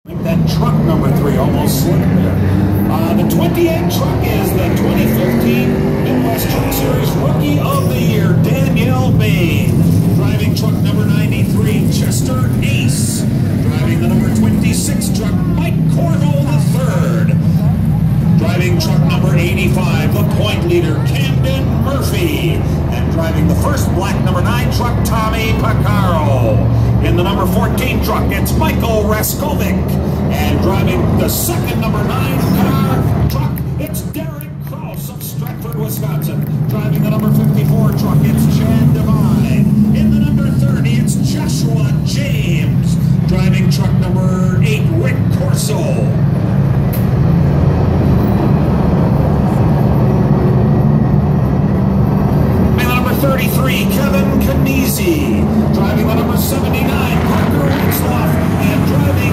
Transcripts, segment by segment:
That truck number 3 almost slipped there. The 28 truck is the 2015 Midwest Truck Series Rookie of the Year, Danielle Bain. Driving truck number 93, Chester Ace. Driving the number 26 truck, Mike Cornell III. Driving truck number 85, the point leader, Camden Murphy. And driving the first black number 9 truck, Tommy Pacaro. In the number 14 truck, it's Michael Raskovic. And driving the second number 9 car truck, it's Kraus of Stratford, Wisconsin. Driving the number 54 truck, it's Chad Devine. In the number 30, it's Joshua James. Driving truck number 8, Rick Corso. And the number 33, Kevin Canese. Driving the number 79, Parker Witzloff. And driving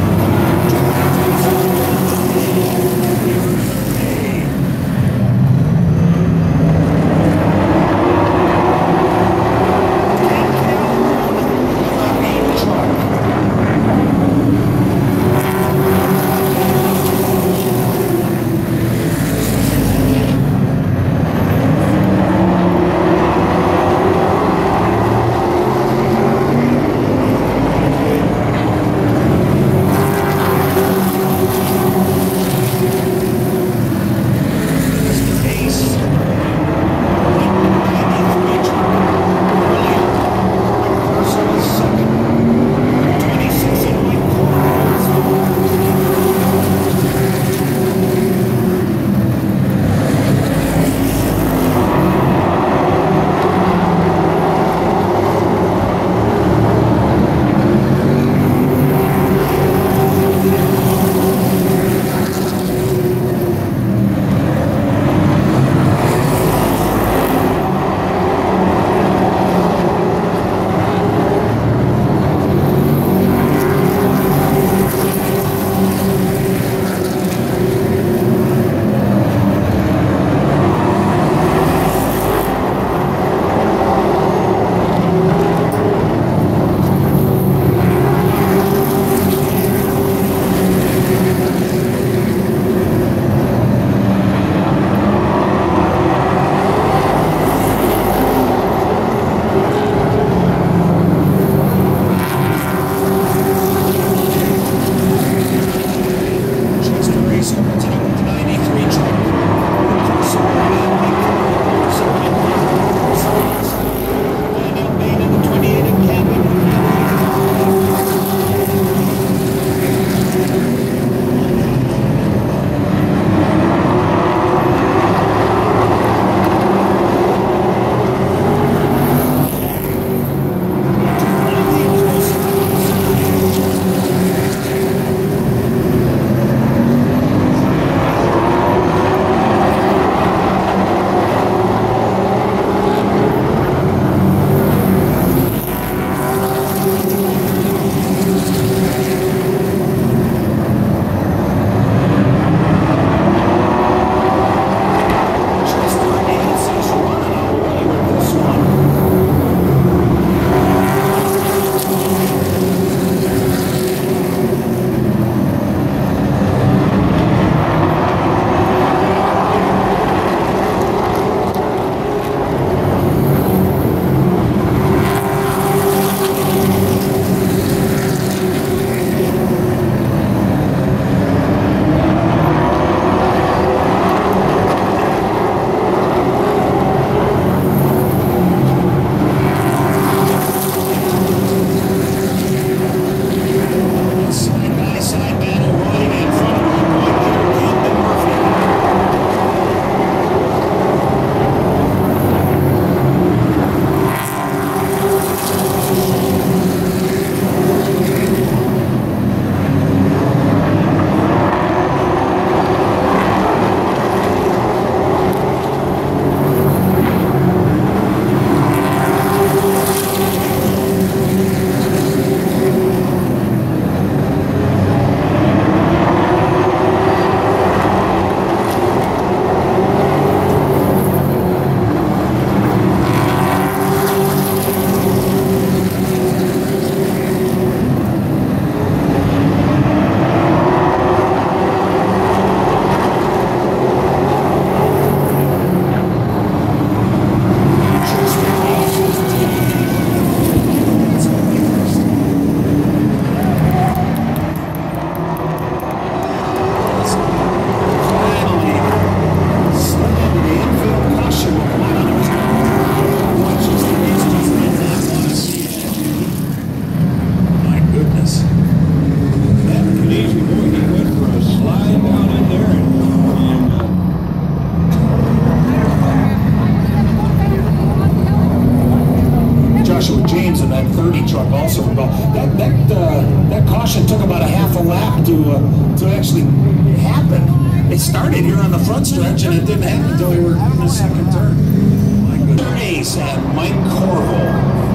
to actually happen. They started here on the front stretch, and it didn't happen until we were in the second turn. My goodness. Ace and Mike Corvo.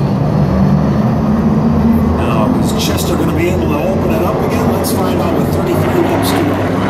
Now, is Chester going to be able to open it up again? Let's find out with 33 laps to go.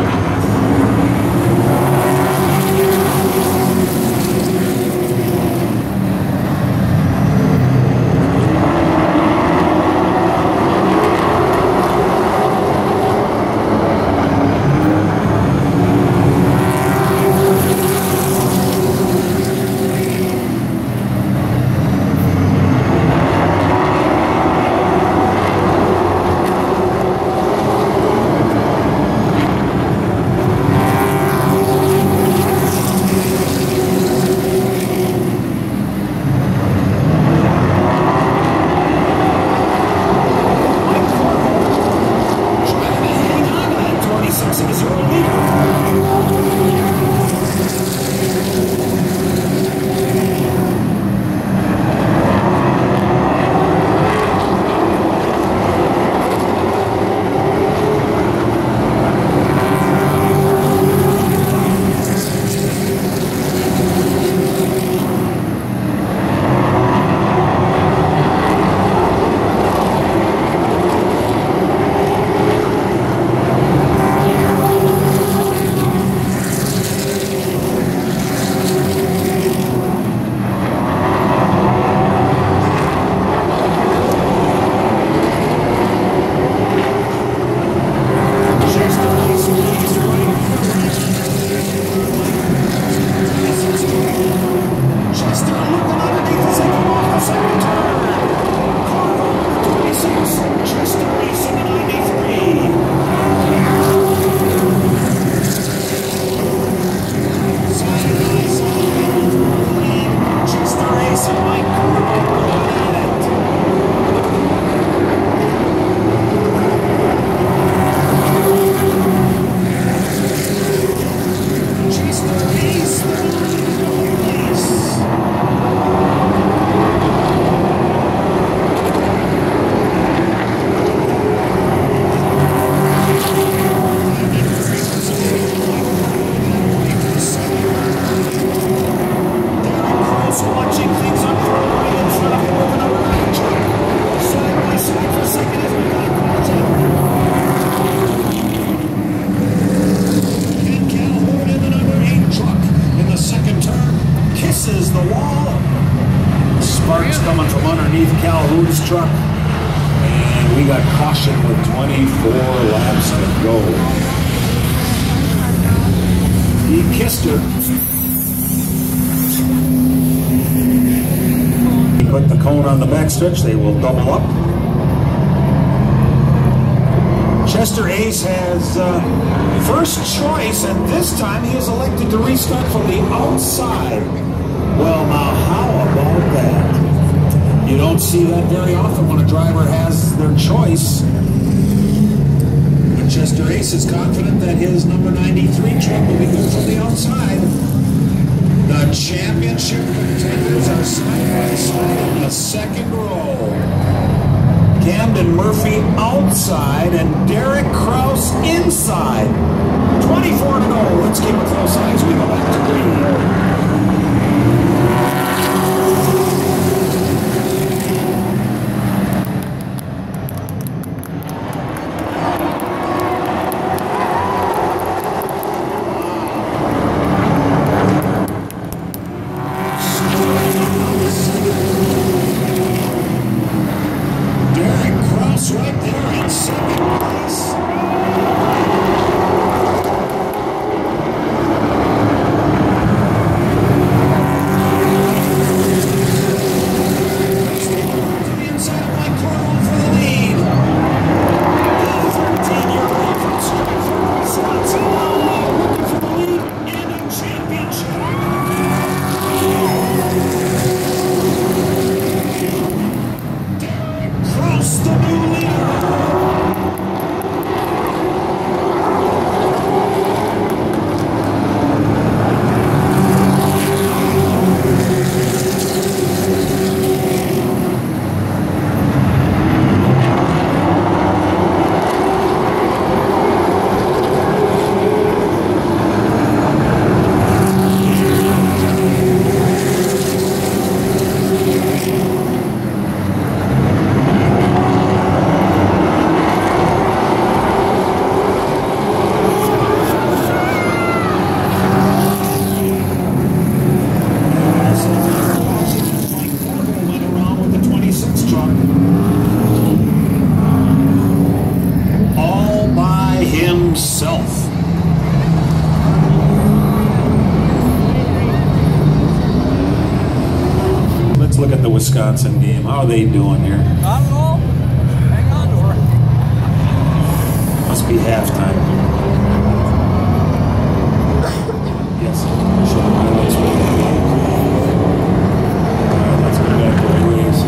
Truck, and we got caution with 24 laps to go. He kissed her. He put the cone on the backstretch. They will double up. Chester Ace has first choice, and this time he is elected to restart from the outside. Well, now how about that? You don't see that very often when a driver has their choice. But Chester Ace is confident that his number 93 truck will be good from the outside. The championship contenders are side by side in the second row. Camden Murphy outside and Derek Kraus inside. 24 to go. Let's keep a close eye as we go back to green. himself. Let's look at the Wisconsin game. How are they doing here? Not at all. Hang on to her. Must be halftime. Yes. Show the highlights for the game. All right, let's go back to the race.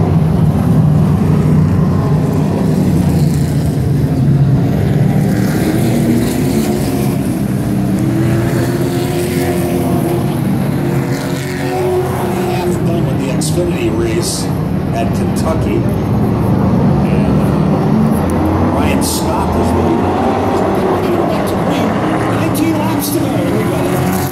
Xfinity race at Kentucky. And Ryan Scott is leading. 19 laps to go. Here we go.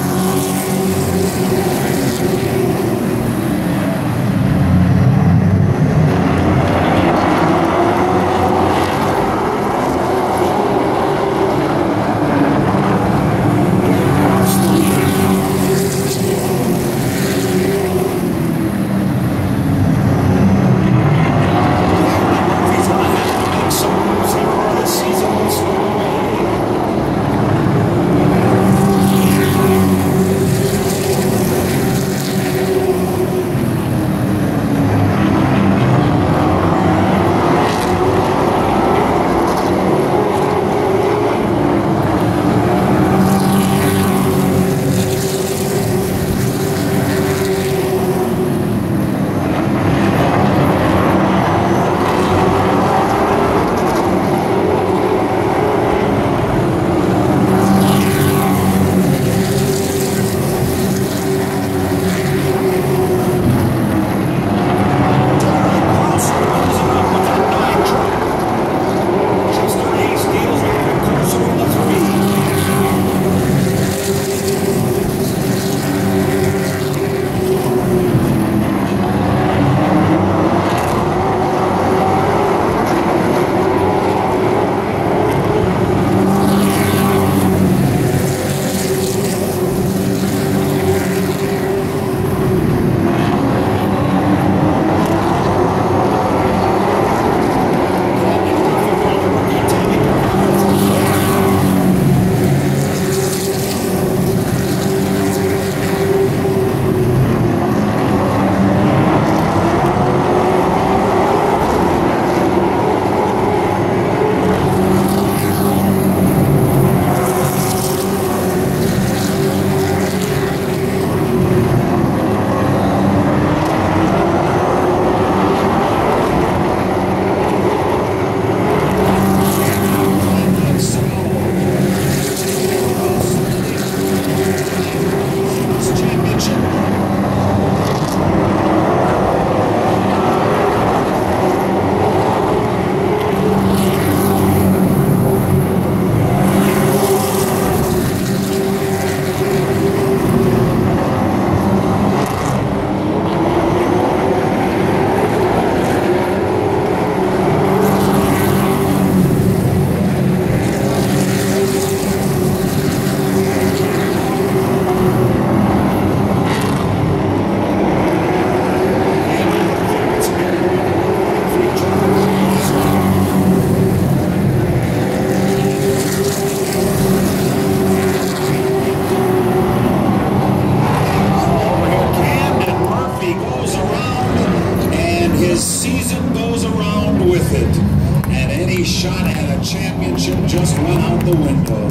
Just went out the window.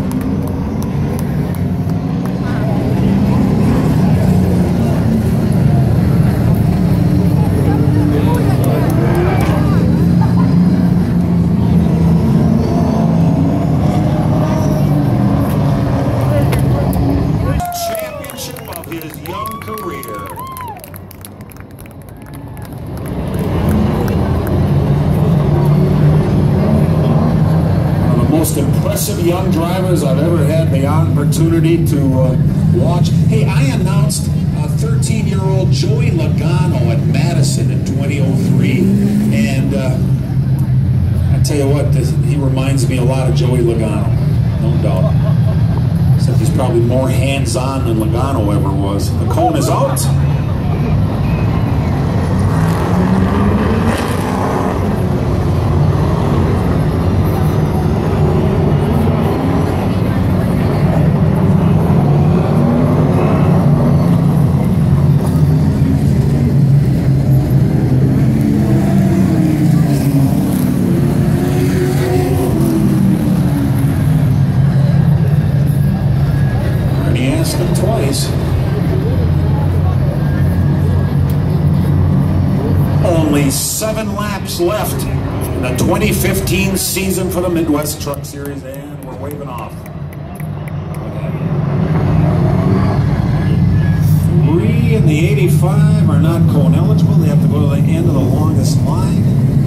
Championship of his young career. Most impressive young drivers I've ever had the opportunity to watch. Hey, I announced 13-year-old Joey Logano at Madison in 2003, and I tell you what, he reminds me a lot of Joey Logano, no doubt. Except he's probably more hands-on than Logano ever was. The cone is out. him twice. Only 7 laps left in the 2015 season for the Midwest Truck Series, and we're waving off. 3 in the 85 are not cone eligible. They have to go to the end of the longest line.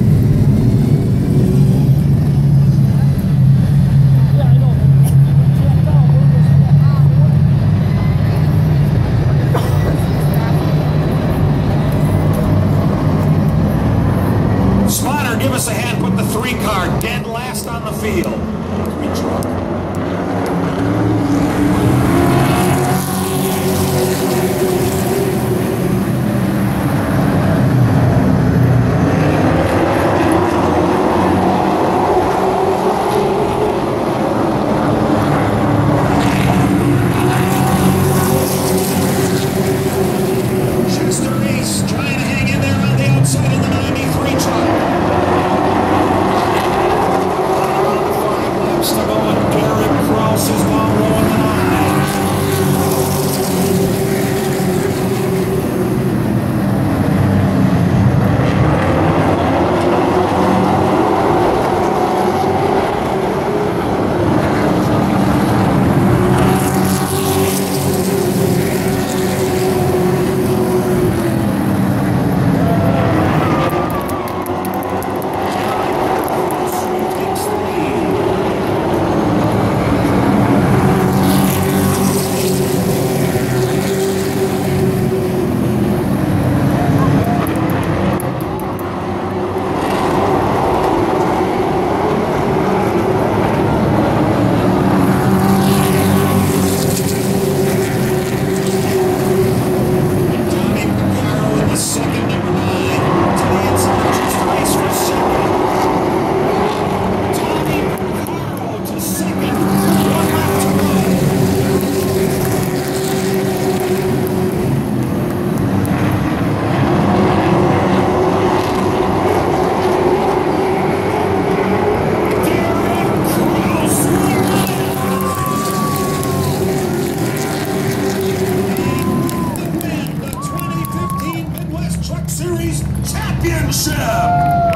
Give us a hand, put the 3 car dead last on the field. 3 truck. Chester Ace trying to hang in there on the outside of the 93 truck. To go, and Kraus is now rolling the line. Truck Series Championship.